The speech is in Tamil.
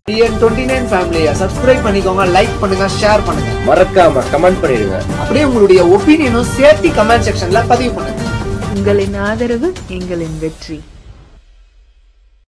29 ஃபேமிலியை சப்ஸ்கிரைப் பண்ணிக்கோங்க, லைக் பண்ணுங்க, ஷேர் பண்ணுங்க, மறக்காம கமெண்ட் பண்ணிடுங்க. அப்படியே உங்களுடைய ஒப்பீனியனும் சேர்த்து கமெண்ட் செக்ஷன்ல பதிவு பண்ணுங்க. உங்களின் ஆதரவு எங்களின் வெற்றி.